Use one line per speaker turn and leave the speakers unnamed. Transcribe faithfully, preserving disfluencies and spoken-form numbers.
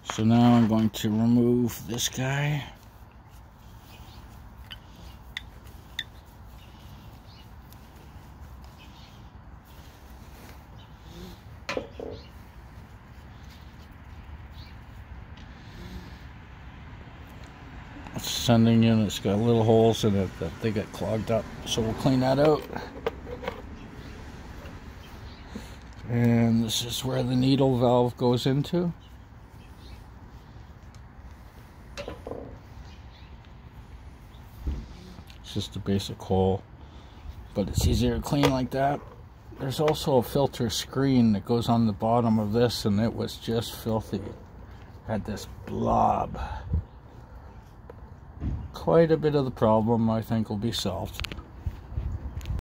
So now I'm going to remove this guy. It's sending in, it's got little holes in it that they get clogged up, so we'll clean that out. And this is where the needle valve goes into. It's just a basic hole, but it's easier to clean like that. There's also a filter screen that goes on the bottom of this, and it was just filthy. Had this blob. Quite a bit of the problem, I think, will be solved.